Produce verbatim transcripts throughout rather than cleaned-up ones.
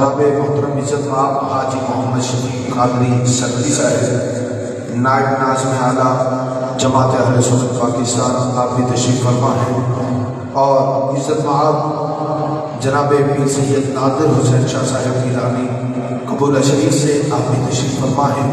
جناب محترم عزت مآب حاجی محمد شفیق قادری سندھی صاحب نائب ناظم اعلیٰ جماعت اہل سنت پاکستان آپ بھی تشریف فرما ہیں، اور عزت مآب جناب پیر سید نادر حسین شاہ صاحب گیلانی قبولہ شریف سے آپ بھی تشریف فرما ہیں،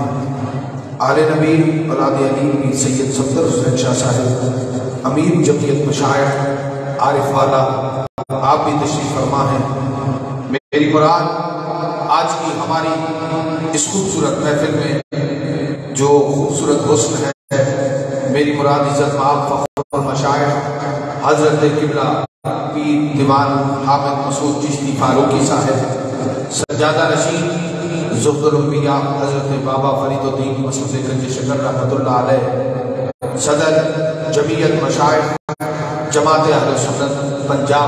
آل نبی اولاد علی پیر سید صفدر حسین شاہ صاحب امیر جمعیت مشائخ عارف والا آپ بھی تشریف فرما ہیں۔ میری مراد آج کی ہماری اس خوبصورت محفل میں جو خوبصورت حسن ہے، میری مراد عزت مآب فخر المشائخ حضرت قبلہ پیر دیوان حامد مسعود چشتی فاروقی صاحب، سجادہ نشین زہد الانبیاء حضرت بابا فرید الدین مسعود گنج شکر رحمۃ اللہ علیہ، صدر جمعیت مشائخ جماعت اہل سنت پنجاب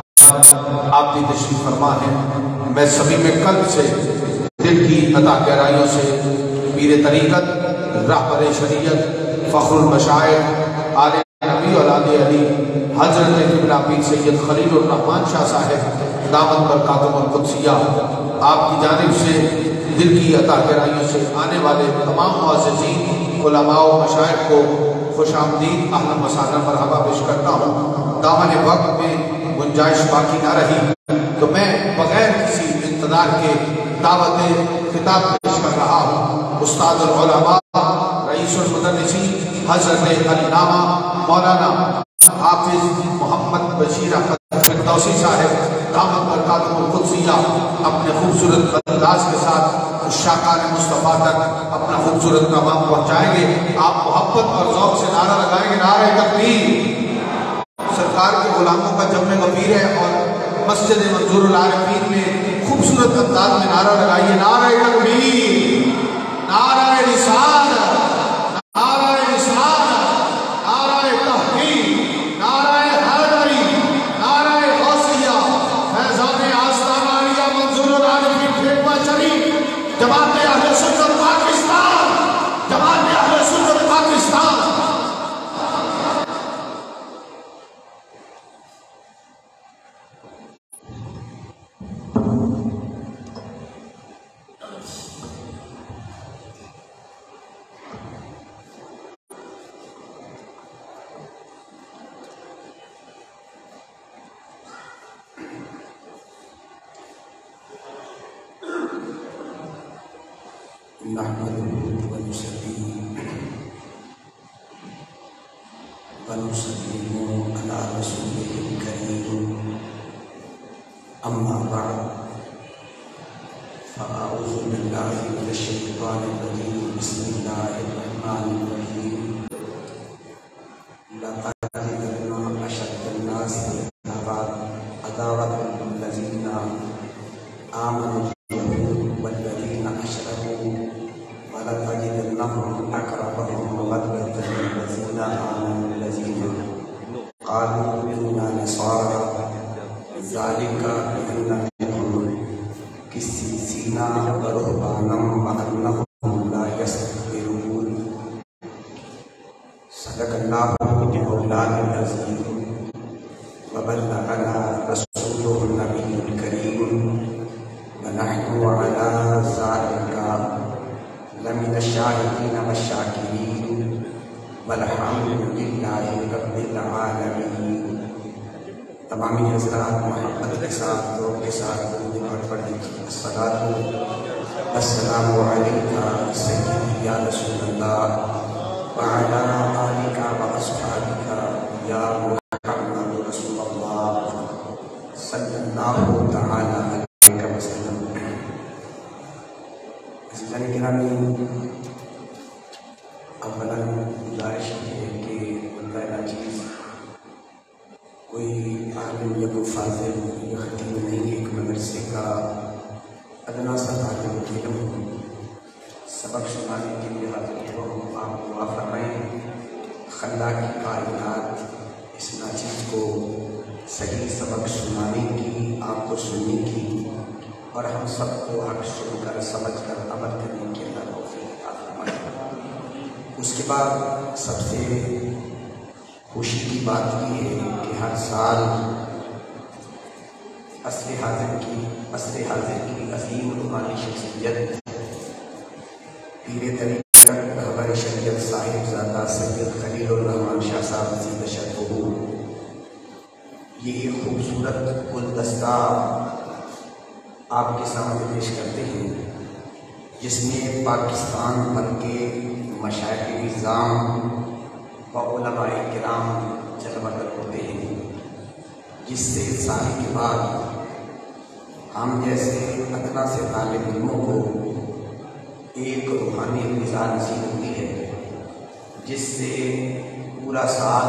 آپ بھی تشریف فرما ہیں۔ میں سبھی میں قلب سے دل کی عطا گہرائیوں سے پیر طریقت رہبر شریعت فخر المشائخ آل نبی اولاد علی حضرت قبلہ پیر سید خلیل الرحمن شاہ صاحب دامت برکاتہم القدسیہ آپ کی جانب سے دل کی عطا گہرائیوں سے آنے والے تمام معززین علماء و مشائخ کو خوش آمدید اہلا و سہلا مرحبا پیش کرتا ہوں۔ دامن وقت میں گنجائش باقی نہ رہی تو میں بغیر کسی انتظار کے دعوت خطاب پیش کر رہا ہوں۔ استاد العلماء رئیس المدرسین حضرت علامہ مولانا حافظ محمد بشیر احمد فردوسی صاحب دامت برکاتہم القدسیہ اپنے خوبصورت انداز کے ساتھ شاکار مصطفیٰ تک اپنا خوبصورت پیغام پہنچائیں گے۔ آپ محبت اور ذوق سے نعرہ لگائیں گے، نعرہ تکبیر۔ سرکار کے غلاموں کا جمع غفیر ہے اور مسجد منظور العارفین میں خوبصورت انداز میں نعرہ لگائیے، نعرہ تکبیر، نعرہ رسالت، نعرہ رسالت، نعرہ تحقیق، نعرہ حیدری، نعرہ غوثیہ، فیضان آستانہ علیہ منظور العارفین پھیٹوا شریف، جماعت اہل سنت پاکستان، جماعت اہل سنت پاکستان۔ نحمده ونصلي ونسلم على رسوله الكريم، أما بعد، فأعوذ بالله من الشيطان الرجيم، بسم الله الرحمن الرحيم، لقد تجدن أشد الناس عداوة للذين آمنوا والذين أشركوا ولتجدنهم أقربهم مودة للذين آمنوا الذين قالوا إنا نصارى، ذلك بأن منهم قسيسين ورهبانا وأنهم لا يستكبرون۔ صدق الله مولانا العظيم وبلغنا رسوله النبي الكريم، ونحن على ذلك لمن الشاهدين والشاكرين، والحمد لله رب العالمین۔ تمامی حضرات محبت کے ساتھ دعا کے ساتھ درود پاک پڑھ لیجیے۔ الصلاۃ والسلام علیک سیدی یا رسول اللہ وعلی آلک واصحابک یا محمد رسول اللہ صلی اللہ تعالی علیہ وسلم۔ عزیزان گرامی، اولا گزارش ہے کہ پہلا چیز کوئی عالم یا کوئی فاضل یا خطیب نہیں، ایک مدرسے کا ادنا سا طالب علم سبق سنانے کے لیے حاضر ہو۔ آپ دعا فرمائیں خلا کی کائنات اس ناچیز کو صحیح سبق سنانے کی، آپ کو سننے کی، اور ہم سب کو حق سن کر سمجھ کر عمل کرنے کے اللہ توفیق عطا فرمائے۔ اس کے بعد سب سے خوشی کی بات یہ ہے کہ ہر سال عصر حاضر کی عصر حاضر کی عظیم روحانی شخصیت پیر طریقت رہبر شریعت صاحب زادہ سید خلیل الرحمن شاہ صاحب عزیز شرفہ یہ ایک خوبصورت گلدستہ آپ کے سامنے پیش کرتے ہیں جس میں پاکستان بھر کے مشائخ نظام و علماء کرام جلوہ گر ہوتے ہیں، جس سے سال کے بعد ہم جیسے ادنا سے طالب علموں کو ایک روحانی غذا نصیب ہوتی ہے، جس سے پورا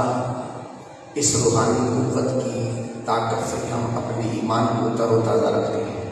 سال اس روحانی قوت کی طاقت سے ہم اپنے ایمان کو تر و تازہ رکھتے ہیں۔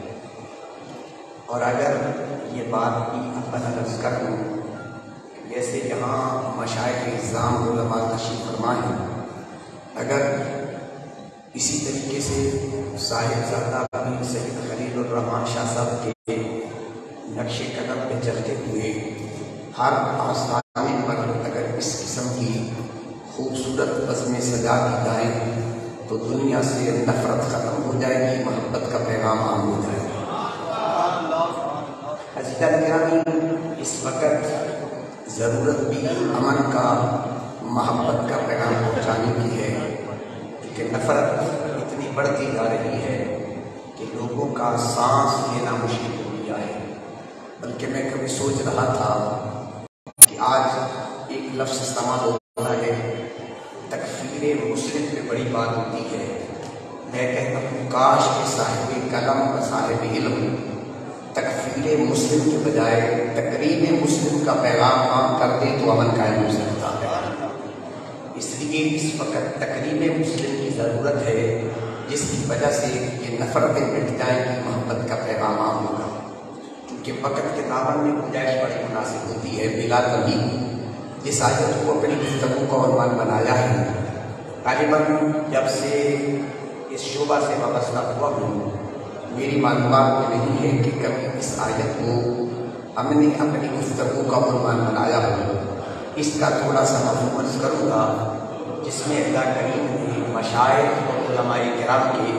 اور اگر یہ بات بھی اپن عرض کروں، جیسے یہاں مشائخ نظام علماء تشریف فرما ہیں، اگر اسی طریقے سے صاحبزادہ پیر سید خلیل الرحمن شاہ صاحب کے نقش قدم پہ چلتے ہوئے ہر آستانے پر اگر اس قسم کی خوبصورت بزم سجا دی جائیں تو دنیا سے نفرت ختم ہو جائے گی، محبت کا پیغام عام ہو جائے گا۔ حضرت گرامی، اس وقت ضرورت بھی امن کا، محبت کا پیغام پہنچانے کی ہے کہ نفرت اتنی بڑھتی جا رہی ہے کہ لوگوں کا سانس لینا مشکل ہو گیا ہے۔ بلکہ میں کبھی سوچ رہا تھا کہ آج ایک لفظ استعمال ہوتا ہے، تکفیر مسلم پہ بڑی بات ہوتی ہے۔ میں کہتا ہوں کاش کے صاحب قلم و صاحب علم تکفیر مسلم کے بجائے تقریب مسلم کا پیغام عام کر دے تو امن قائم ہو سکتا ہے۔ اس لیے اس وقت تقریب مسلم کی ضرورت ہے، جس کی وجہ سے یہ نفرتیں مٹ جائیں گی، محبت کا پیغام عام ہوگا۔ کیونکہ وقت کے دامن میں گنجائش بڑی مناسب ہوتی ہے۔ بلا کبھی جس آیت کو اپنی گفتگو کا عنوان بنایا ہے، غالباً جب سے اس شعبہ سے وابستہ ہوا ہوں، میری معلومات میں نہیں ہے کہ کبھی اس آیت کو ہم نے اپنی گفتگو کا عنوان بنایا ہو۔ اس کا تھوڑا سا مفہوم عرض کروں گا، جس میں اللہ کریم نے مشائخ اور علماء کرام کے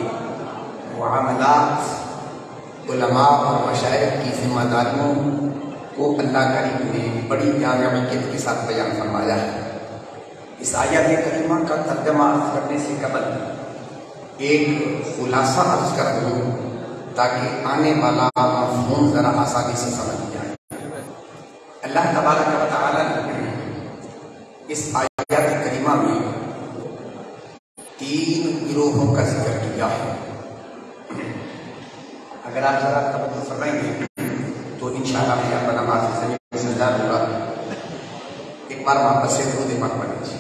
معاملات، علماء اور مشائخ کی ذمہ داریوں کو اللہ کریم نے بڑی جامعیت کے ساتھ بیان فرمایا ہے۔ اس آیت کریمہ کا ترجمہ عرض کرنے سے قبل ایک خلاصہ عرض کر دوں تاکہ آنے والا مفہوم ذرا آسانی سے سمجھ جائے۔ اللہ تبارک و تعالیٰ نے اس آیت کریمہ میں تین گروہوں کا ذکر کیا ہے۔ اگر آپ ذرا توجہ فرمائیں گے تو انشاءاللہ میں آپ کا نماز سے سمجھدار ہوگا۔ ایک بار واپس سے درود پاک پڑھ لیجیے۔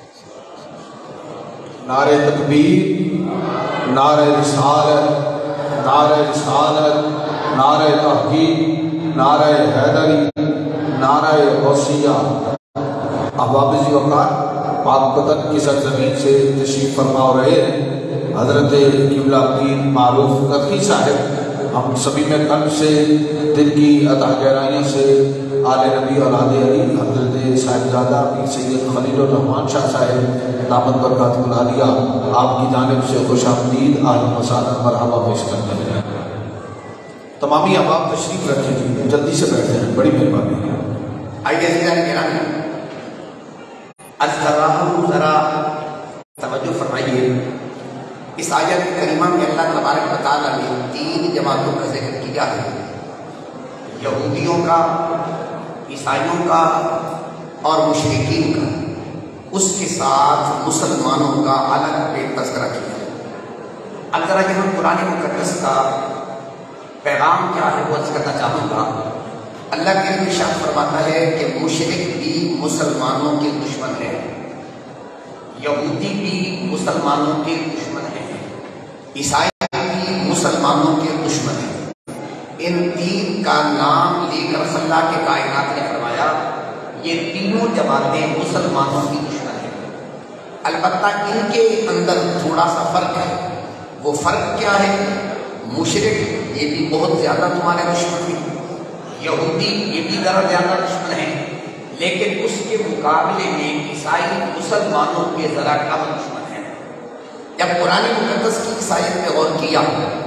نعرہ تکبیر، نعرہ رسالت، نعرہ رسالت، نعرہ تحقیق، نعرہ حیدری، نعرہ غوثیہ۔ احباب ذی وقار، پاک وطن کی سرزمین سے تشریف فرما رہے ہیں حضرت قبلہ پیر معروف قدری صاحب۔ ہم سبھی میں قلب سے دل کی عطا گہرائیوں سے آل نبی اور آل علی حضرت صاحبزادہ پیر سید خلیل الرحمن شاہ صاحب دامت برکاتہ العالیہ آپ کی جانب سے خوش آمدید، اہلا و سہلا، مرحبا پیش کرتے ہیں۔ تمامی احباب تشریف رکھیں جی، جلدی سے بیٹھتے ہیں، بڑی مہربانی ہے۔ آئیے عزیزان گرامی، عرض کر رہا ہوں، ذرا توجہ فرمائیے۔ اس آیت کریمہ میں اللہ تبارک و تعالیٰ نے تین جماعتوں کا ذکر کیا ہے، یہودیوں کا، عیسائیوں کا اور مشرکین کا۔ اس کے ساتھ مسلمانوں کا الگ پہ تذکرہ کیا۔ اب ذرا یہاں قرآن مقدس کا پیغام کیا ہے وہ عرض کرنا چاہوں گا۔ اللہ کے ارشاد فرماتا ہے کہ مشرک بھی مسلمانوں کے دشمن ہیں، یہودی بھی مسلمانوں کے دشمن ہیں، عیسائی بھی مسلمانوں کے دشمن ہیں۔ ان تین کا نام لے کر اللہ کے کائنات نے فرمایا یہ تینوں جماعتیں مسلمانوں کی دشمن ہیں۔ البتہ ان کے اندر تھوڑا سا فرق ہے۔ وہ فرق کیا ہے؟ مشرک یہ بھی بہت زیادہ تمہارے دشمن ہیں، یہودی یہ بھی ذرا زیادہ دشمن ہیں، لیکن اس کے مقابلے میں عیسائی مسلمانوں کے ذرا کم دشمن ہیں۔ جب قرآن مقدس کی عیسائیت پہ غور کیا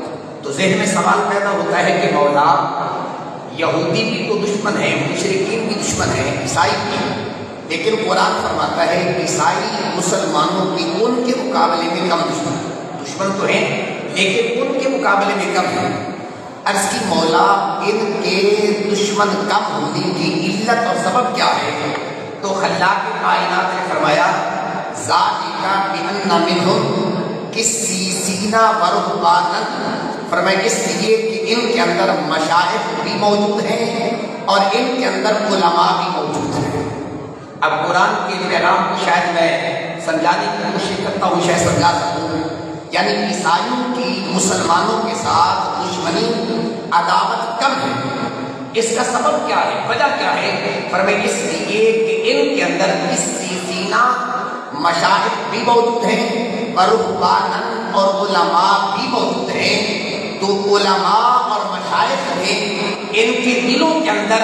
تو ذہن میں سوال پیدا ہوتا ہے کہ مولا یہودی بھی تو دشمن ہے، مشرکین بھی دشمن ہے، عیسائی بھی، لیکن قرآن فرماتا ہے عیسائی مسلمانوں کی ان کے مقابلے میں کم دشمن دشمن تو ہیں لیکن ان کے مقابلے میں کم ہیں۔ عرض کی مولا ان کے دشمن کم ہونے کی علت اور سبب کیا ہے؟ تو خلاق کائنات نے فرمایا ذالک بأن منہم قسیسین و رہبانا، فرمایا اس لیے کہ ان کے اندر مشائخ بھی موجود ہیں اور ان کے اندر علماء بھی موجود ہیں۔ اب قرآن کے پیغام کو شاید میں سمجھانے کی کوشش کرتا ہوں، شاید سمجھا سکوں، یعنی عیسائیوں کی مسلمانوں کے ساتھ دشمنی عداوت کم ہے۔ اس کا سبب کیا ہے، وجہ کیا ہے؟ فرمایا اس لیے کہ ان کے اندر قسیسین مشائخ بھی موجود ہیں اور رہبانا اور علماء بھی موجود ہیں۔ تو علماء اور مشائخ نے ان کے دلوں کے اندر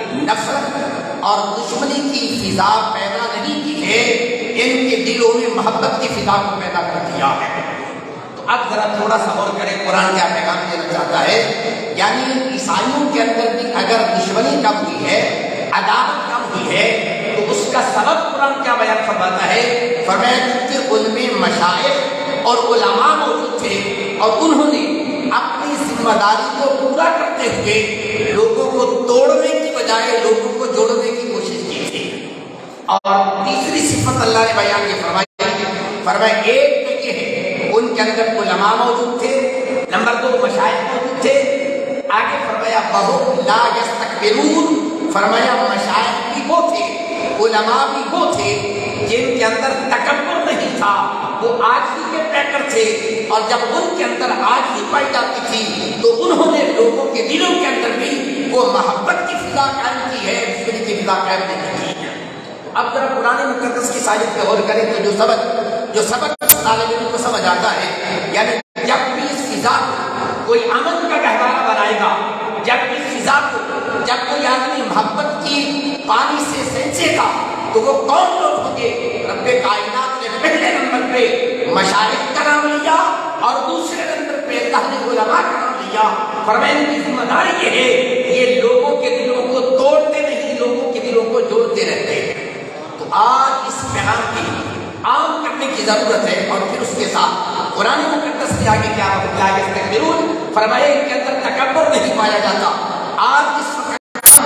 نفرت اور دشمنی کی فضا پیدا نہیں کی ہے، ان کے دلوں میں محبت کی فضا کو پیدا کر دیا ہے۔ تو اب ذرا تھوڑا سا غور کریں قرآن کیا پیغام دینا چاہتا ہے۔ یعنی عیسائیوں کے اندر بھی اگر دشمنی کم ہوئی ہے، عداوت کم ہوئی ہے، تو اس کا سبب قرآن کیا بیان فرماتا ہے؟ فرمایا کہ ان میں مشائخ اور علماء موجود تھے اور انہوں نے اپنی ذمہ داری کو پورا کرتے ہوئے لوگوں کو توڑنے کی بجائے لوگوں کو جوڑنے کی کوشش کی تھی۔ اور تیسری صفت اللہ نے بیان یہ فرمائی، فرمایا ایک تو یہ ہے ان کے اندر علماء موجود تھے، نمبر دو مشائخ موجود تھے، آگے فرمایا وَهُمْ لَا يَسْتَكْبِرُونَ، فرمایا مشائخ بھی وہ تھے، علماء بھی وہ تھے جن کے اندر تکبر نہیں تھا، وہ عاجزی کے پیکر تھے، اور جب ان کے اندر عاجزی پائی جاتی تھی تو انہوں نے لوگوں کے دلوں کے اندر بھی وہ محبت کی فضا قائم کی ہے، دشمنی کی فضا قائم نہیں کی ہے۔ اب ذرا قرآن مقدس کی سائد پہ غور کریں تو جو سبق جو سبق طالب علم کو سمجھ آتا ہے، یعنی جب بھی اس فضا کو کوئی امن کا گہوارہ بنائے گا، جب اس فضا کو جب کوئی آدمی محبت کی پانی سے سینچے گا تو وہ کون لوگ ہوں گے؟ رب کائنات نے پہلے نمبر پہ مشائخ کا نام لیا اور دوسرے نمبر پہ اللہ نے علماء کا نام لیا۔ فرمایا ان کی ذمہ داری یہ ہے یہ لوگوں کے دلوں کو توڑتے نہیں، لوگوں کے دلوں کو جوڑتے رہتے ہیں۔ تو آج اس پیغام کی عام کرنے کی ضرورت ہے، اور پھر اس کے ساتھ قرآن مقدس نے آگے کیا یستکبرون، فرمایا ان کے اندر تکبر نہیں پایا جاتا۔ آج اس وقت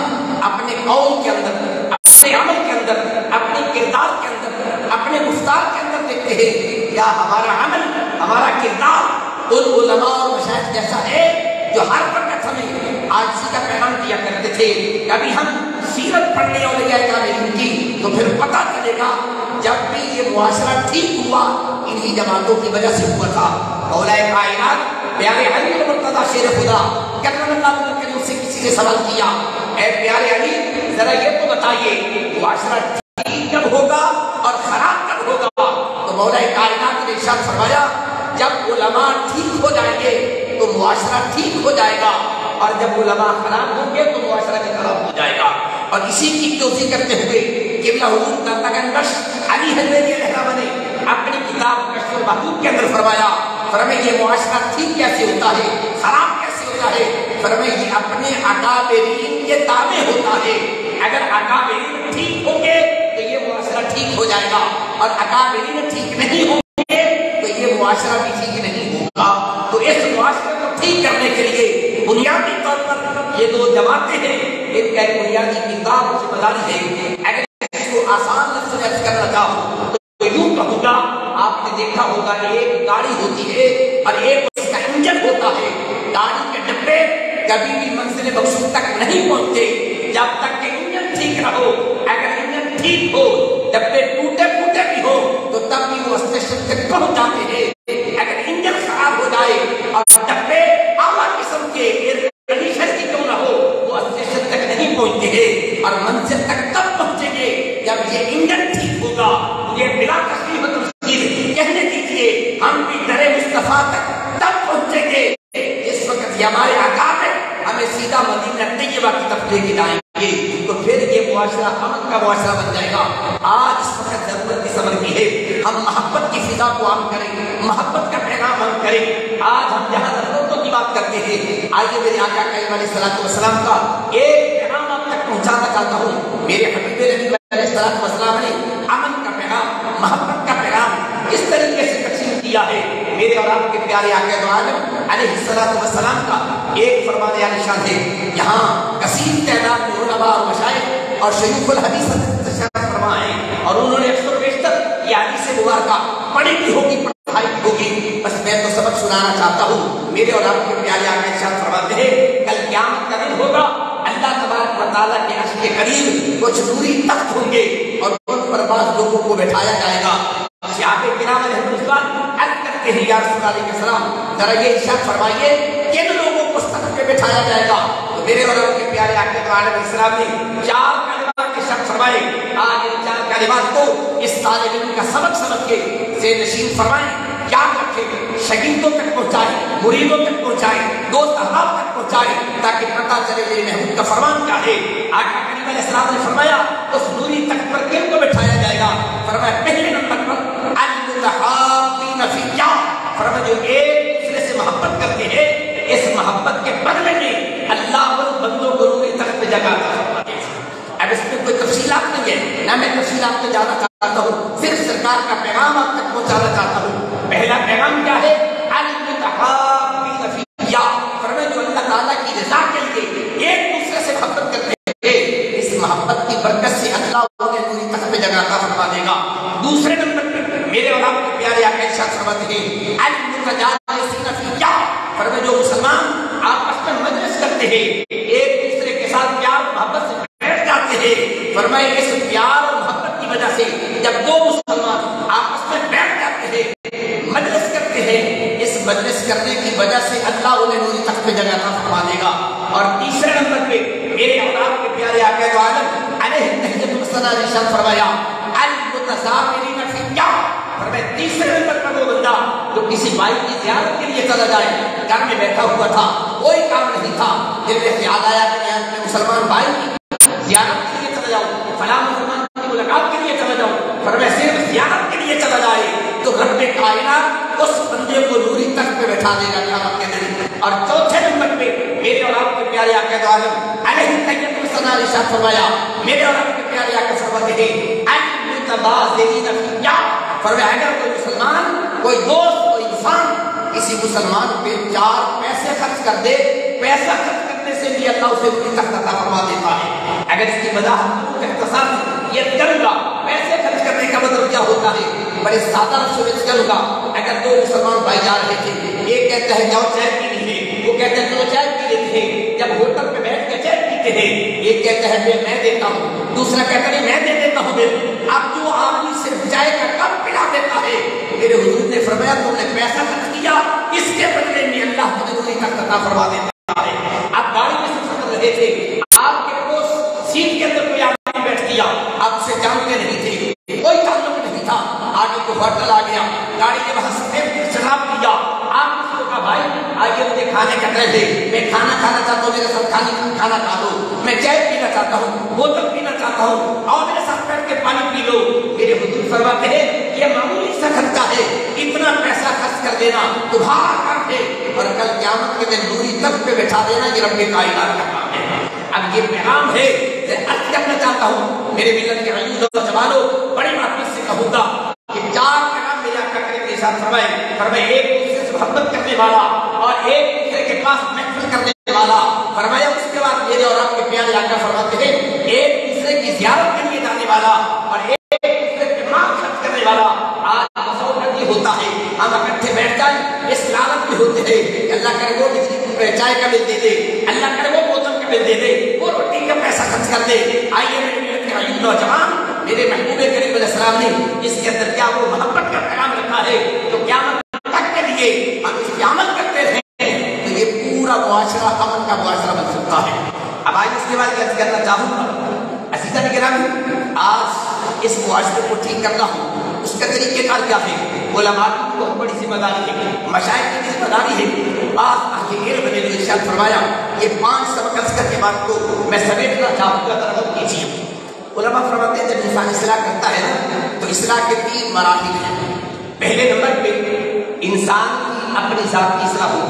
اپنے قول کے اندر، اپنے عمل کے اندر، اپنے کردار کے اندر، اپنے گفتار کے اندر دیکھتے ہیں کیا ہمارا عمل، ہمارا کردار ان علماء اور مشائخ جیسا ہے جو ہر وقت ہمیں عاجزی کا پیغام دیا کرتے تھے۔ کبھی ہم سیرت پڑھنے اور ان کی تو پھر پتہ چلے گا جب بھی یہ معاشرہ ٹھیک ہوا انہی جماعتوں کی وجہ سے ہوا تھا۔ مولا کائنات پیارے علی مرتضیٰ شیر خدا کرم اللہ وجہہ نے سے کسی نے سوال کیا، اے پیارے علی ذرا یہ تو بتائیے معاشرہ ٹھیک کب ہوگا اور خراب کب ہوگا؟ تو مولا کائنات نے ارشاد فرمایا جب علماء ٹھیک ہو جائیں گے تو معاشرہ ٹھیک ہو جائے گا، اور جب علماء خراب ہوں گے تو معاشرہ بھی خراب ہو جائے گا۔ اور اسی کی توضیح کرتے ہوئے قبلہ حضور تغنش علی حضرت رحمہ نے اپنی کتاب کشف المحبوب کے اندر فرمایا، فرمایا یہ معاشرہ ٹھیک کیسے ہوتا ہے، خراب کیسے ہوتا ہے؟ فرمایا یہ اپنے اکابرین کے تابع ہوتا ہے۔ اگر اکابرین ٹھیک ہوں گے تو یہ معاشرہ ٹھیک ہو جائے گا، اور اکابرین ٹھیک نہیں ہوں گے تو یہ معاشرہ بھی ٹھیک نہیں ہوگا۔ تو اس معاشرے کو ٹھیک کرنے کے لیے بنیادی طور پر یہ دو جماعتیں ہیں، ان کا ایک بنیادی کردار اور ذمہ داری ہے۔ اگر اس کو آسان لفظ میں عرض کرنا چاہوں تو یوں کہوں گا، آپ نے دیکھا ہوگا ایک گاڑی ہوتی ہے اور ایک اس کا انجن ہوتا ہے۔ گاڑی کے ڈبے کبھی بھی منزل مقصود تک نہیں پہنچتے جب تک کہ انجن ٹھیک نہ ہو۔ اگر انجن ٹھیک ہو، ڈبے ٹوٹے پھوٹے بھی ہو تو تب بھی وہ اسٹیشن تک پہنچ جاتے ہیں۔ اگر انجن خراب ہو جائے اور ڈبے اعلیٰ قسم کے ایئر کنڈیشن کی کیوں نہ ہو، وہ اسٹیشن تک نہیں پہنچتے ہیں، اور منزل تک تب پہنچیں گے جب یہ انجن ٹھیک ہوگا۔ مجھے بلا تشریح و تفصیل کہنے دیجیے، ہم بھی در مصطفیٰ تک تب پہنچیں گے جس وقت یہ ہمارے اکابر ہمیں سیدھا مدینہ طیبہ کی طرف لے کے جائیں گے، تو پھر یہ معاشرہ امن کا معاشرہ بن جائے گا۔ آج اس وقت ضرورت اس عمل کی ہے ہم محبت کی فضا کو عام کریں، محبت کا پیغام ہم کریں۔ آج ہم جہاں ضرورتوں کی بات بات کرتے ہیں. آئیے میرے آقا کریم علیہ الصلوۃ والسلام کا ایک پیغام آپ تک پہنچانا چاہتا ہوں. میرے حبیب نبی علیہ الصلوۃ والسلام نے امن کا پیغام، محبت کا پیغام کس طریقے سے تقسیم کیا ہے. میرے اور آپ کے پیارے آقا دو عالم علیہ الصلوۃ والسلام کا ایک فرمان عالی شان ہے. یہاں کثیر تعداد میں علماء اور مشائخ اور شیوخ الحدیث تشریف فرما ہے اور انہوں نے اکثر و بیشتر یہ حدیث مبارکہ پڑھی بھی ہوگی، پڑھائی بھی ہوگی. بس میں تو سبق سنانا چاہتا ہوں. میرے اور آپ کے پیارے آقا ارشاد فرماتے ہیں کل قیامت کا دن ہوگا، اللہ تبارک و تعالیٰ کے عرش کے قریب کچھ نوری تخت ہوں گے اور ان پر بعض لوگوں کو بٹھایا جائے گا. صحابہ کرام علیہ الرضوان عرض کرتے ہیں یا رسول اللہ علیہ السلام ذرا یہ ارشاد فرمائیے کن لوگوں کو اس تخت پہ بٹھایا جائے گا. تو میرے اور آپ کے پیارے آقا علیہ السلام نے چار کلمات کے ارشاد فرمائے. آج ان چار کلمات کو اس طالب علم کا سبق سمجھ کے ذہن نشین فرمائیں، یاد رکھیں، شاگردوں تک پہنچائیں، مریدوں تک پہنچائیں، دوست احباب تک پہنچائیں تاکہ پتہ چلے میرے محبوب کا فرمان کیا ہے. آقا کریم علیہ السلام نے فرمایا اس نوری تخت پر کن کو بٹھایا جائے گا. فرمایا پہلے نمبر پر المتحابین فی اللہ، فرمایا جو ایک دوسرے سے محبت کرتے ہیں اس محبت کے بدلے میں اللہ ان بندوں کو نوری تخت پہ جگہ عطا فرماتے ہیں. اب اس میں کوئی تفصیلات نہیں ہے، نہ میں تفصیلات میں جانا چاہتا ہوں، صرف سرکار کا پیغام آپ تک پہنچانا چاہتا ہوں. پہلا پیغام کیا ہے؟ المتحابین فی اللہ، فرمایا جو اللہ تعالیٰ کی رضا کے لیے ایک دوسرے سے محبت کرتے ہیں اس محبت کی برکت سے اللہ انہیں نوری تخت پہ جگہ عطا فرما دے گا. دوسرے نمبر پہ میرے اور آپ کے پیارے آقا ارشاد فرماتے ہیں المتجالسین فی اللہ، فرمایا جو مسلمان آپس میں مجلس کرتے ہیں ایک دوسرے کے ساتھ پیار محبت سے بیٹھ جاتے ہیں، فرمایا اس پیار اور محبت کی وجہ سے جب دو مسلمان آپس میں بیٹھ جاتے ہیں مجلس کرتے ہیں اس مجلس کرنے کی وجہ سے اللہ انہیں نوری تخت پہ جگہ عطا فرما دے گا. اور تیسرے نمبر پہ میرے اور آپ کے پیارے آقا دو عالم علیہ التحیۃ والثناء نے ارشاد فرمایا المتزاورین فی اللہ، فرمایا تیسرے نمبر پر وہ بندہ جو کسی بھائی کی زیارت کے لیے چلا جائے، گھر میں بیٹھا ہوا تھا، کوئی کام نہیں تھا، دل میں خیال آیا کہ میں اپنے مسلمان بھائی کی زیارت کے لیے چلا جاؤں، فلاں مسلمان کی ملاقات کے لیے چلا جاؤں، فرمایا صرف زیارت کے لیے چلا جائے تو رب کائنات اس بندے کو نوری تخت پہ بیٹھا دے گا قیامت کے دن. اور چوتھے نمبر پہ میرے اور آپ کے پیارے آقا دو عالم علیہ التحیۃ والثناء نے ارشاد فرمایا میرے اور آپ کے پیارے آقا فرماتے ہیں المتبادلین فی اللہ، فرمایا اگر کوئی مسلمان، کوئی دوست، کوئی انسان کسی مسلمان پہ چار پیسے خرچ کر دے، پیسہ خرچ کرنے سے بھی اللہ اسے نوری تخت عطا فرما دیتا ہے. اگر اس کی وضاحت اختصار یہ کروں گا پیسے خرچ کرنے کا مطلب کیا ہوتا ہے، بڑے سادہ لفظوں میں کروں گا. اگر دو مسلمان بھائی جا رہے تھے، ایک کہتا ہے جاؤ چائے پینی ہے، وہ کہتے ہیں چلو چائے پی لیتے ہیں، جب ہوٹل پہ بیٹھ کے چائے پیتے ہیں ایک کہتا ہے میں میں دیتا ہوں، دوسرا کہتا ہے میں دے دیتا ہوں. اب جو آدمی صرف چائے کا کپ پلا دیتا ہے، میرے حضور نے فرمایا تم نے پیسہ خرچ کیا اس کے بدلے میں اللہ تمہیں نوری تخت عطا فرما دیتا ہے. آپ گاڑی میں سفر کر رہے تھے، آپ کے پاس سیٹ کے اندر کوئی آدمی بیٹھ گیا، آپ سے جانتے نہیں تھے، کوئی تعلق نہیں تھا، آگے کو ہوٹل آ گیا، گاڑی کے وہاں سفید شراب پیا، آپ اس کو کہا بھائی آئیے مجھے کھانے کا ٹائم ہے، میں کھانا کھانا چاہتا ہوں، میرے ساتھ کھانا کھانا کھا دو، میں چائے پینا چاہتا ہوں، بوتل پینا چاہتا ہوں، اور میرے ساتھ بیٹھ کے پانی پی لو. میرے حضور فرماتے ہیں یہ معمولی سا خرچہ ہے، اتنا پیسہ خرچ کر دینا تمہارا کام ہے اور کل قیامت کے دن نوری تخت پہ بٹھا دینا یہ رب کائنات کا کام ہے. اب یہ پیغام ہے کہ عرض کرنا چاہتا ہوں میرے ملت کے عزیزوں اور جوانوں، بڑی محبت سے کہوں گا کہ چار پیغام میرے آقا کریم کے ساتھ فرمائے. فرمائے ایک دوسرے سے محبت کرنے والا اور ایک دوسرے کے پاس محفل کرنے والا. فرمایا اس کے بعد میرے اور آپ کے پیارے آقا فرماتے ہیں ایک دوسرے کی زیارت کے لیے جانے والا اور ایک دوسرے کے مال خرچ کرنے والا. آج مسئلہ یہ ہوتا ہے ہم اکٹھے بیٹھ جائیں اس لالچ میں ہوتے ہیں کہ اللہ کرے وہ چائے کا بل دے دے، اللہ کرے وہ بوتل کا بل دے دے، وہ روٹی کا پیسہ خرچ کر دے. آئیے میرے نوجوان، میرے محبوب کریم علیہ السلام نے اس کے اندر کیا وہ محبت کا پیغام رکھا ہے تو قیامت تک کے لیے ہم اس پہ عمل کرتے ہیں تو یہ پورا معاشرہ امن کا معاشرہ بن سکتا ہے. اب آج اس کے بعد یہ کرنا چاہوں گا عزیزان گرامی، آج اس معاشرے کو ٹھیک کرنا ہو اس کا طریقہ کار کیا ہے؟ علماء کی بہت بڑی ذمہ داری ہے، مشائخ کی ذمہ داری ہے. بعض اہل علم نے جو ارشاد فرمایا یہ پانچ سبق اذکر کے بعد کو میں سمیٹنا چاہوں گا، ترغیب کیجیے. علماء فرماتے ہیں جب انسان اصلاح کرتا ہے نا تو اصلاح کے تین مراحل ہیں. پہلے نمبر پہ انسان کی اپنی ذات کی اصلاح ہوتی ہے،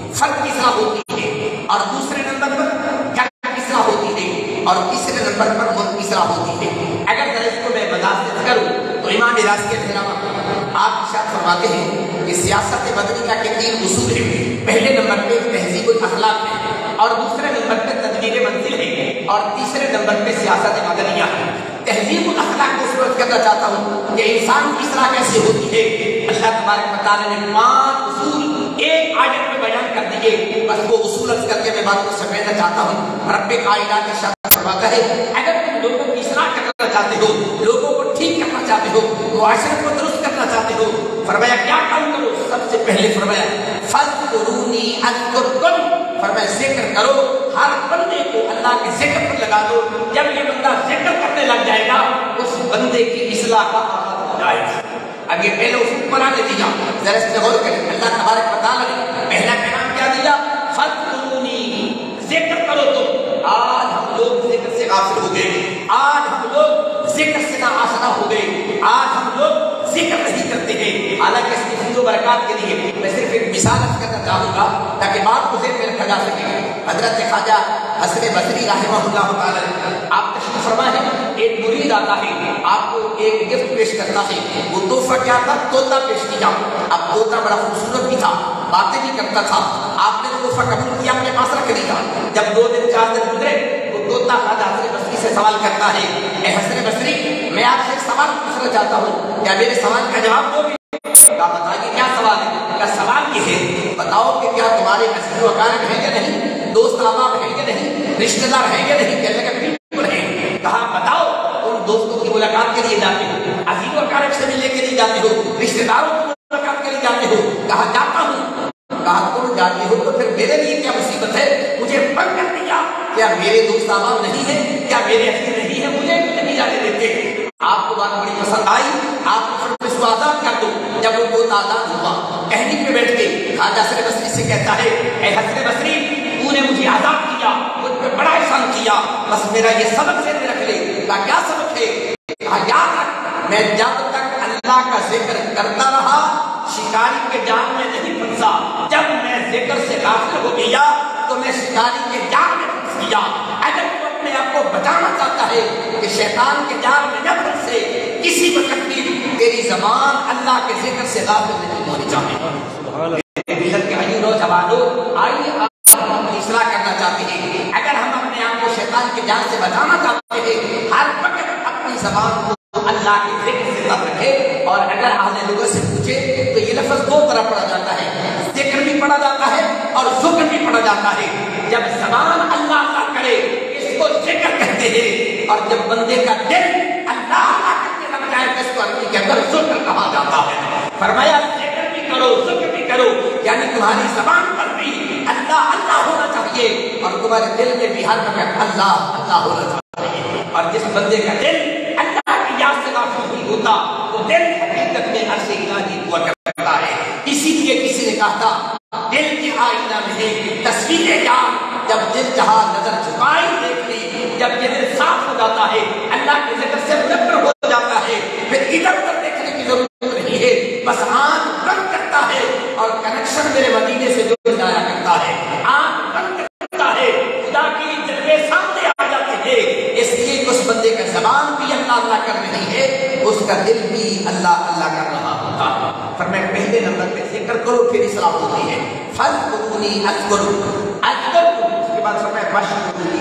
فرد کی اصلاح ہوتی ہے، اور دوسرے نمبر پر جگ کی اصلاح ہوتی ہے، اور تیسرے نمبر پر ملک کی اصلاح ہوتی ہے۔ اگر ذرا اس کو میں وضاحت کروں تو امام رازی کے علامہ آپ ارشاد فرماتے ہیں کہ سیاست مدنی کا کے تین اصول ہیں۔ پہلے نمبر پہ تہذیب الاخلاق ہے، اور دوسرے نمبر پہ تدبیر منزل ہے، اور تیسرے نمبر پہ سیاست مدنیہ ہے۔ تہذیب الاخلاق کو صورت کرنا چاہتا ہوں کہ انسان کی اصلاح کیسے ہوتی ہے۔ اللہ تبارک و تعالیٰ نے پانچ اصول ایک آیت میں بیان کر دیے، بس وہ اصول عرض کر کے میں بات کو سمجھنا چاہتا ہوں۔ رب کائنات ارشاد فرماتا ہے اگر تم لوگوں کی اصلاح کرنا چاہتے ہو، لوگوں کو ٹھیک کرنا چاہتے ہو، معاشرے کو درست کرنا چاہتے ہو، فرمایا کیا کام کرو؟ سب سے پہلے فرمایا فاذکرونی اذکرکم، فرمایا ذکر کرو، ہر بندے کو اللہ کے ذکر پر لگا دو۔ جب یہ بندہ ذکر کرنے لگ جائے گا اس بندے کی اصلاح کا آغاز ہو جائے گا۔ اب یہ پہلے اصول قرآن نے دیا، ذرا اس پہ غور کریں۔ اللہ تبارک و تعالیٰ نے پہلا پیغام کیا دیا؟ فاذکرونی، ذکر کرو تم۔ آج ہم لوگ ذکر سے غافل ہو گئے، آج ہم لوگ ذکر سے ناآشنا ہو گئے، آج ہم لوگ ذکر نہیں کرتے ہیں۔ حالانکہ اس کی فضل و برکات کے لیے میں صرف ایک مثال کرنا چاہوں گا تاکہ بات کو ذہن میں رکھا جا سکے۔ حضرت خواجہ حسن بصری رحمہ اللہ تعالی آپ تشریف فرما ہے، ایک مرید آتا ہے، آپ کو ایک گفٹ پیش کرتا ہے۔ وہ تحفہ کیا تھا؟ طوطا پیش کیا۔ اب طوطا بڑا خوبصورت بھی تھا، باتیں بھی کرتا تھا۔ آپ نے تحفہ قبول کیا، اپنے پاس رکھ لیا۔ جب دو دن چار دن گزرے وہ طوطا خواجہ حسن بصری سے سوال کرتا ہے، اے حسن بصری میں آپ سے ایک سوال پوچھنا چاہتا ہوں، کیا میرے سوال کا جواب دو گے؟ کہا بتائیے کیا سوال ہے؟ کیا سوال یہ ہے بتاؤ کہ کیا تمہارے عزیز و اقارب ہیں یا نہیں، دوست احباب ہیں یا نہیں، رشتہ دار ہیں یا نہیں؟ کہنے لگا بالکل ہیں۔ کہا بتاؤ ان دوستوں کی ملاقات کے لیے جاتے ہو، عزیز و اقارب سے ملنے کے لیے جاتے ہو، رشتہ داروں کی ملاقات کے لیے جاتے ہو؟ کہا جاتا ہوں۔ کہا تم جاتے ہو تو پھر میرے لیے کیا مصیبت ہے؟ مجھے بند کر دیا، کیا میرے دوست احباب نہیں ہیں، کیا میرے عزیز نہیں ہیں، مجھے نہیں جانے دیتے؟ آپ کو بات بڑی پسند آئی، آپ کو اس کو آزاد کر دو۔ جب ان کو آزاد ہوا ٹہنی پہ بیٹھ کے خواجہ حسن بصری سے کہتا ہے، اے حسن بصری تو نے مجھے آزاد کیا، مجھ پہ بڑا احسان کیا، بس میرا یہ سبق ذہن میں رکھ لے۔ کہا کیا سبق ہے؟ کہا یاد رکھ میں جب تک اللہ کا ذکر کرتا رہا شکاری کے جال میں نہیں پھنسا، جب میں ذکر سے غافل ہو گیا تو میں شکاری کے جال میں پھنس گیا۔ اگر تو اپنے آپ کو بچانا چاہتا ہے کہ شیطان کے جال میں نہ پھنسے، کسی وقت بھی تیری زبان اللہ کے ذکر سے غافل نہیں ہونی چاہیے۔ ملت کے آئیے نوجوانوں، آئیے آپ اپنی اصلاح کرنا چاہتے ہیں، اگر ہم اپنے آپ کو شیطان کے جال سے بچانا چاہتے ہیں ہر وقت اپنی زبان کو اللہ کے ذکر سے ضبط رکھے۔ اور اگر اہل لغت سے پوچھے تو یہ لفظ دو طرح پڑھا جاتا ہے، ذکر بھی پڑھا جاتا ہے اور ذکر بھی پڑھا جاتا ہے۔ جب زبان اللہ اللہ کرے اس کو ذکر کہتے ہیں، اور جب بندے کا دل اللہ اللہ کرنے لگ جائے تو اس کو عربی کے اندر ذکر کہا جاتا ہے۔ فرمایا ذکر بھی کرو ذکر بھی کرو، یعنی تمہاری زبان پر بھی اللہ اللہ ہونا چاہیے اور تمہارے دل میں بھی ہر وقت اللہ اللہ ہونا چاہیے۔ اور جس بندے کا دل اللہ کی یاد سے غافل نہیں ہوتا وہ دل حقیقت میں عرش الہی ہوا کرتا ہے۔ اسی لیے کسی نے کہا تھا دل کے آئینہ میں تصویریں یاد، جب دل جہاں نظر جھکائی دیکھ لی، جب یہ دل صاف ہو جاتا ہے اللہ کے ذکر سے منور ہو جاتا ہے، پھر ادھر ادھر دیکھنے کی ضرورت نہیں ہے، بس آنکھ بند کرتا ہے اور کنیکشن میرے مدینے سے جڑ جایا کرتا ہے۔ آنکھ بند کرتا ہے، خدا کی جلوے سامنے آ جاتے ہیں۔ اس لیے اس بندے کا زبان بھی اللہ اللہ کر رہی ہے، اس کا دل بھی اللہ اللہ کر رہا ہوتا ہے۔ فرمایا پہلے نمبر پہ ذکر کرو پھر اصلاح ہوتی ہے۔ فاذکرونی اذکرکم، اذکرکم اس کے بعد فرمایا فاشکرونی،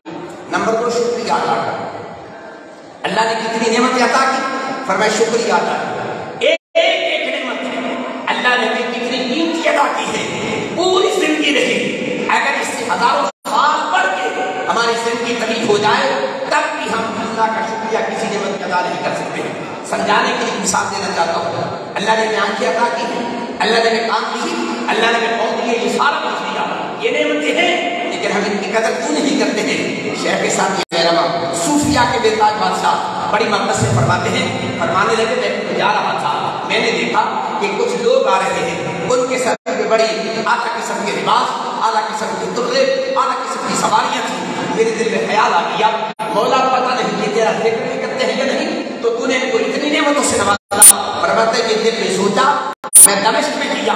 نمبر دو شکریہ ادا کرو۔ اللہ نے کتنی نعمتیں عطا کی، فرمایا شکریہ ادا کرو۔ ایک ایک نعمت ہے اللہ نے ہمیں کتنی قیمتی ادا کی ہے، پوری زندگی رہی، اگر اس سے ہزاروں سال بڑھ کے ہماری زندگی طویل ہو جائے تب بھی ہم اللہ کا شکریہ کسی نعمت کا ادا نہیں کر سکتے۔ سمجھانے کے لیے مثال دینا چاہتا ہوں، اللہ نے ہمیں آنکھیں عطا کی، اللہ نے ہمیں کام کی، اللہ نے ہمیں قوم دیے، یہ سارا کچھ دیا، یہ نعمتیں ہیں، لیکن ہم ان کی قدر کیوں نہیں کرتے ہیں؟ شیخ ساتھ صوفیہ کے بیتاج بادشاہ بڑی محبت سے فرماتے ہیں، فرمانے لگے میں جا رہا تھا، میں نے دیکھا کہ کچھ لوگ آ رہے ہیں، ان کے سر پہ بڑی اعلیٰ قسم کے لباس، اعلیٰ قسم کے درے، اعلیٰ قسم کی سواریاں تھیں۔ میرے دل میں خیال آ گیا مولا پتہ نہیں کہ تیرا ذکر بھی کرتے ہیں یا نہیں، تو تو نے ان کو اتنی نعمتوں سے نوازا۔ فرماتے ہیں کہ دل میں سوچا، میں دمشق میں گیا تو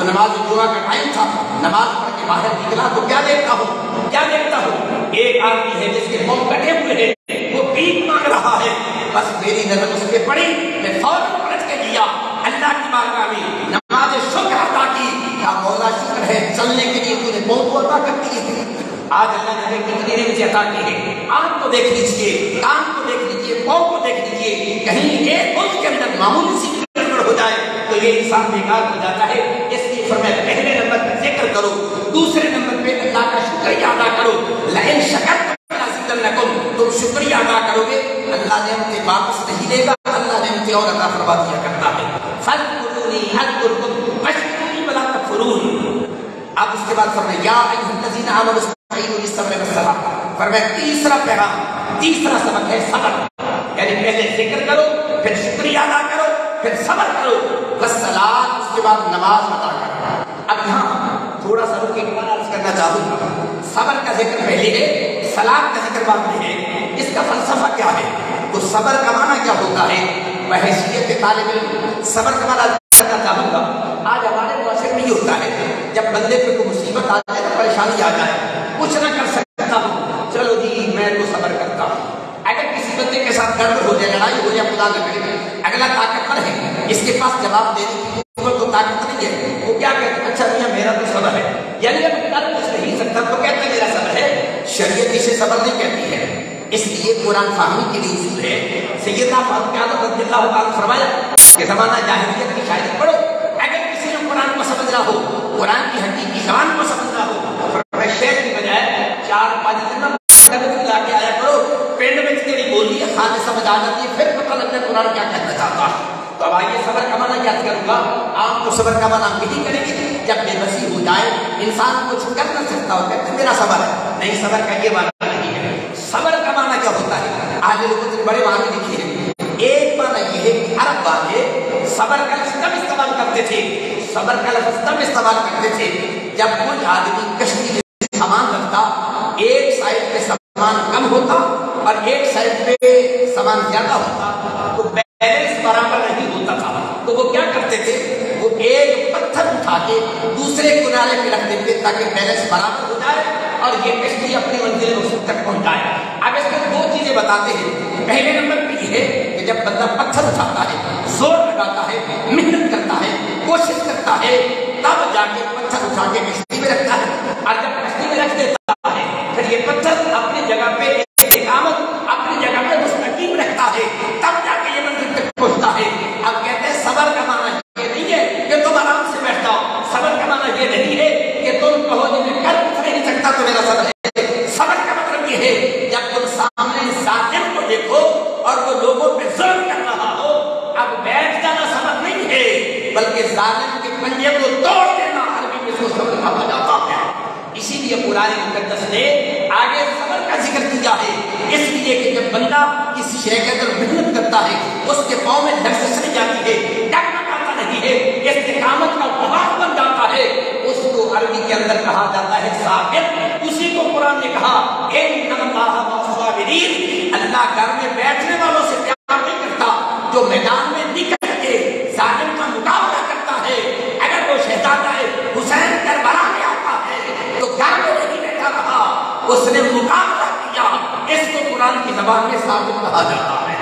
नमाज जुमा का टाइम था, नमाज पढ़ के बाहर निकला तो क्या देखता हूँ क्या देखता हूँ एक आदमी है जिसके पाँव कटे हुए हैं, वो भीख मांग रहा है। बस मेरी नजर उस पर पड़ी, मैं फौरन पलट के दिया, अल्लाह की बारगाह में नमाज शुक्र अदा की। क्या मौला शुक्र है चलने के लिए तूने पाँव को अदा कर दी है। आज अल्लाह ने कितनी नेमतें अता की है। आंख को देख लीजिए, कान को देख लीजिए, पाँव को देख लीजिए, कहीं एक उसके अंदर मामूली सी गड़बड़ हो जाए तो ये इंसान बेकार हो जाता है। इसलिए फरमाया पहले नंबर पर जिक्र करो, दूसरे नंबर पे अल्लाह का शुक्रिया अदा करो। लइन शकरतुम लअज़ीदन्नकुम, तुम शुक्रिया अदा करोगे अल्लाह नेमतें वापस नहीं देगा, अल्लाह नेमतें और अता फरमा दिया करता है। फज़कुरूनी अज़कुरकुम वश्कुरूनी वला तकफुरून। अब उसके बाद फरमाया या अय्युहल्लज़ीना आमनू इस्तईनू बिस्सब्रि वस्सलाह। फरमाया तीसरा पैगाम, तीसरा सबक है सब्र, यानी पहले जिक्र करो, फिर शुक्रिया अदा करो, फिर सब्र करो, वस्सलात, उसके बाद नमाज अदा करो। अब यहाँ थोड़ा सा रुक एक बार अर्ज करना चाहूंगा, सब्र का जिक्र पहले है, सलात का जिक्र बाद में है। इसका फलसफा क्या है, तो सब्र का माना क्या होता है, बहैसियत के तालिब इल्म सब्र का माना करना चाहूंगा। आज हमारे मुआशरे में ये होता है, जब बंदे पे कोई मुसीबत आ जाए, परेशानी आ जाए, कुछ ना कर सकता हूँ, चलो जी मैं तो सब्र करता हूँ। अगर किसी बंदे के साथ गड़बड़ हो जाए, लड़ाई हो जाए, खुदा न करे, अगला ताकतवर है, इसके पास जवाब देने की तो ताकत नहीं है, वो क्या कहते हैं, अच्छा भैया मेरा तो सब्र है, यानी अब कर कुछ नहीं सकता तो कहते हैं मेरा सब्र है। शरीयत इसे सब्र नहीं कहती है। इसलिए कुरान फाहमी के लिए उसूल है। सैयदना फातिमा रज़ियल्लाहु अन्हा फरमाया कि ज़माना जाहिलियत की शायरी पढ़ो, अगर किसी ने कुरान को समझना हो, कुरान की हकीकी ज़बान को समझना हो, फरमाया शेर की बजाय चार पाँच दिन में ला के आया करो, पेड़ में तेरी बोली है, खाने समझ आ जाती है, फिर पता लगता है कुरान क्या कहना चाहता है। तो अब आइए सब्र का माना क्या करूंगा, आप तो सब्र का माना यही करेंगे जब बेबसी हो जाए, इंसान कुछ कर न सकता हो, कहते मेरा सब्र है, नहीं सब्र का ये माना नहीं है। सब्र का माना क्या होता है, आगे लोगों ने बड़े माने लिखे हैं। एक माना ये है कि अरब वाले सब्र का लफ्ज़ तब इस्तेमाल करते थे, सब्र का लफ्ज़ तब इस्तेमाल करते थे जब कोई आदमी कश्ती में सामान रखता, एक साइड पे सामान कम होता और एक साइड पे सामान ज्यादा होता, तो बैलेंस बराबर नहीं होता था। तो वो क्या करते थे, वो एक पत्थर उठा के दूसरे किनारे पे रख देते ताकि बैलेंस बराबर हो जाए और ये कश्ती अपनी मंजिल मकसूद तक पहुंच जाए। अब इसमें दो चीजें बताते हैं। पहले नंबर पे ये है कि जब बंदा पत्थर उठाता है, जोर लगाता है, मेहनत करता है, कोशिश करता है, तब जाके पत्थर उठा के कश्ती में रखता है। और जब कश्ती में रख देता है, फिर ये पत्थर अपनी जगह पे इस्तेकामत अपनी जगह पे मुस्तकीम रखता है, तब जाके ये मंजिल तक पहुंचता है। अब कहते हैं सब्र का माना ये नहीं है कि तुम आराम से बैठ जाओ, सब्र का माना ये नहीं है कि तुम कहो कि मैं कर कुछ नहीं सकता तो मेरा सब्र है। सब्र का मतलब ये है जब तुम सामने जालिम को देखो और वो लोगों पे जुल्म कर रहा हो, अब बैठ जाना सब्र नहीं है, बल्कि जालिम के पंजे को तोड़ देना अरबी में इसको सब्र कहा जाता है। इसीलिए कुरान मुकद्दस ने आगे सब्र का जिक्र किया है, इसलिए कि जब बंदा किसी शय के अंदर मेहनत करता है, उसके पाँव में लर्जिश नहीं जाती है, डगमगाता नहीं है, इस्तिकामत का प्रभाव बन जाता है, उसको अरबी के अंदर कहा जाता है साबिर। उसी को कुरान ने कहा इन्नल्लाह मअस-साबिरीन, अल्लाह घर में बैठने वालों से प्यार नहीं करता, जो मैदान में निकल के जालिम का मुकाबला करता है। अगर वो शहजादा हुसैन करबला में आता है तो घर में नहीं बैठा रहा, उसने मुकाबला किया, इसको कुरान की ज़बान में साबित कहा जाता है।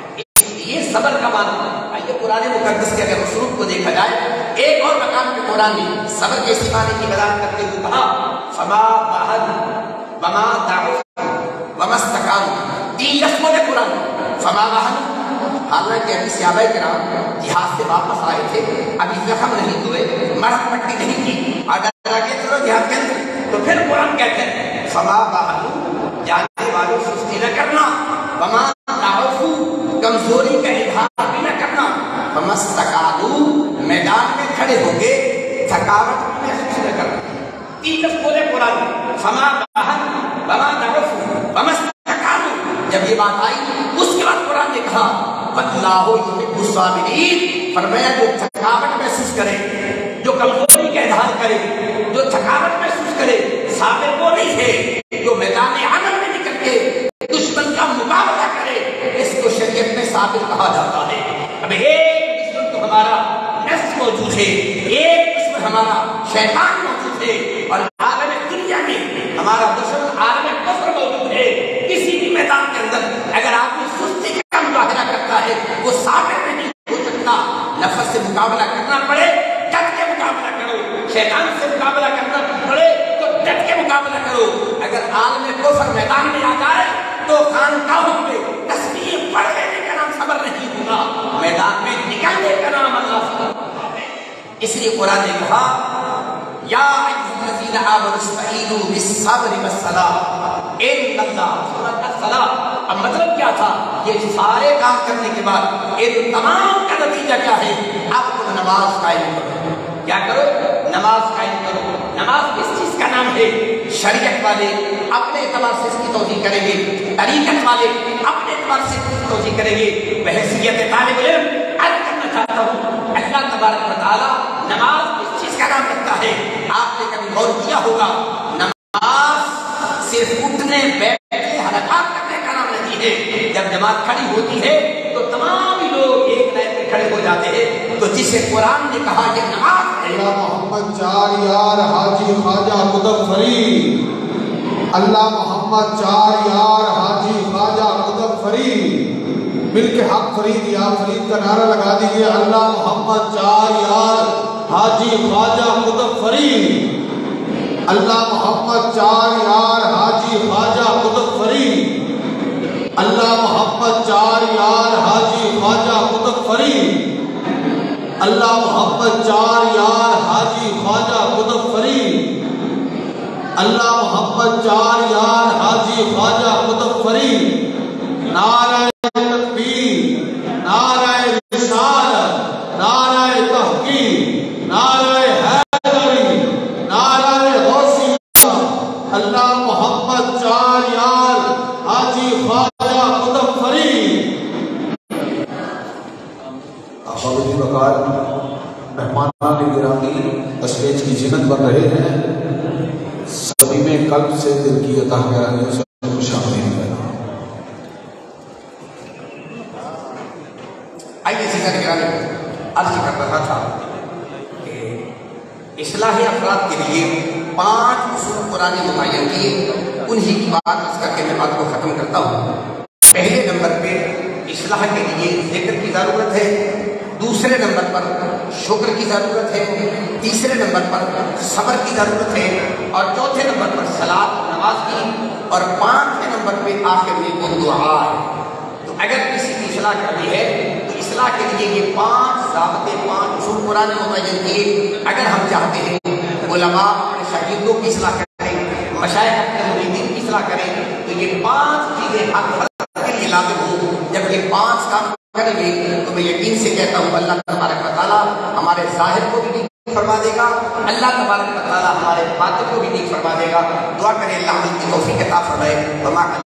ये सब्र का माना। आइए कुरान मुकद्दस के अगर उसलूब को देखा जाए, एक और मकाम पे कुरान ने सब्र के इस्तेमाल की वज़ाहत करते हुए कहा फमा बहन वमा दाउफ वमस्तकान। तीन लफ्ज़ों में कुरान फमा बहन, हालांकि अभी सहाबा किराम जिहाद से वापस आए थे, अभी जख्म नहीं हुए, मरहम पट्टी नहीं की और डरा के चलो जिहाद के अंदर, तो फिर कुरान कहते हैं फमा बहन, जाने वालों सुस्ती न करना, वमा दाउफ, कमजोरी का इजहार भी न करना, वमस्तकानु, मैदान में खड़े होके थकावट भी महसूस न करना। तीन लफ्ज़ बोले कुरान फमा बहन वमा दाउफ वमस्तकानु। जब ये बात आई उसके बाद कुरान ने कहा वल्लाहु युहिब्बुस साबिरीन, फरमाया जो थकावट महसूस करे, जो कमजोरी का इजहार करे, जो थकावट महसूस करे, साबिर वो नहीं है जो मैदान आदम में निकल के दुश्मन का मुकाबला करे, इसको शरीयत में साबिर कहा जाता है। अब एक दुश्मन तो हमारा नफ्स मौजूद है, एक दुश्मन हमारा शैतान मौजूद है और आलम दुनिया में हमारा दुश्मन आलम कुफ्र मौजूद है। किसी भी मैदान के अंदर अगर आदमी सुस्ती का मुजाहिरा करता है वो साबित नहीं हो सकता। नफ्स से मुकाबला करना पड़े डट के मुकाबला करो, शैतान से मुकाबला करना पड़े तो डट के मुकाबला करो। अगर आलम कुफ्र मैदान में आ जाए तो खानकाहों में तस्बीह पढ़ लेने का नाम सब्र नहीं होगा, मैदान में निकलने का नाम अल्लाह। इसलिए कुरान ने कहा या अय्युहल्लज़ीना आमनू इस्तईनू बिस्सब्रि वस्सलाह इन्नल्लाह सलाह। अब मतलब क्या था? ये सारे काम करने के बाद इन तमाम का नतीजा क्या है? अब तुम नमाज कायम करो। क्या करो? नमाज कायम करो। नमाज किस चीज का नाम है? शरीयत वाले अपने एतबार से इसकी तौजीह करेंगे, तरीकत वाले अपने एतबार से इसकी तौजीह करेंगे। बहैसियत तालिब इल्म अर्ज करना चाहता हूँ, अल्लाह तबारक व तआला नमाज किस चीज का नाम रखता है? आपने कभी गौर किया होगा, नमाज सिर्फ उठने बैठने हरकत करने का नाम नहीं है। जब जमात खड़ी होती है तो तमाम लोग एक लाइन में खड़े हो जाते हैं। तो जिसे कुरान ने कहा ये नमाज है। अल्लाह मोहम्मद चार यार हाजी ख्वाजा कुतुब फरीद, अल्लाह मोहम्मद चार यार हाजी ख्वाजा कुतुब फरीद, मिलके हक फरीद या फरीद का नारा लगा दीजिए। अल्लाह मोहम्मद चार यार हाजी ख्वाजा कुतुब फरीद, अल्लाह मोहम्मद चार यार हाजी ख्वाजा कुतुब फरीद, अल्लाह मोहम्मद चार यार हाजी ख्वाजा कुतुब फरीद, अल्लाह मोहम्मद चार यार हाजी ख्वाजा कुतुब फरीद, अल्लाह मोहम्मद चार यार हाजी ख्वाजा कुतुब फरीद। नारे तकबीर, नारे रिसालत, नारे तहकीक, नारे हैदरी, नारे गौसिया, अल्लाह मोहम्मद चार यार हाजी ख्वाजा कुतुब फरीद। अहबाब वकार मेहमान गिरामी स्टेज की जिन्नत बन रहे हैं, सभी में कल्ब से दिल की अता गहराइयों से शामिल है। आइए जिक्र गिरामी अर्ज कर रहा था कि इस्लाही अफराद के लिए पांच उसूल कुरान ने मुतय्यन किए, उन्हीं की बात अर्ज करके मैं बात को खत्म करता हूँ। पहले नंबर पे इस्लाह के लिए जिक्र की ज़रूरत है, दूसरे नंबर पर शुक्र की ज़रूरत है, तीसरे नंबर पर सब्र की ज़रूरत है और चौथे नंबर पर सलात नमाज की और पांचवें नंबर पे आखिर में वो दुआ है। तो अगर किसी की इस्लाह करनी है तो इस्लाह के लिए ये पांच ज़ाबते पांच उसूल कुरान ने मुतय्यन किए। अगर हम चाहते हैं उलमा अपने शागिर्दों की इस्लाह करें, मशाइख अपने मुरीदीन की इस्लाह करें, तो ये पांच चीज़ें हर फर्द के लिए लाज़िम हो। जब ये पांच काम करेंगे तो मैं यकीन से कहता हूँ अल्लाह तबारक व तआला हमारे ज़ाहिर को भी ठीक फरमा देगा, अल्लाह तबारक व तआला हमारे बातिन को भी ठीक फरमा देगा। दुआ करें अल्लाह की तौफीक अता फरमाए।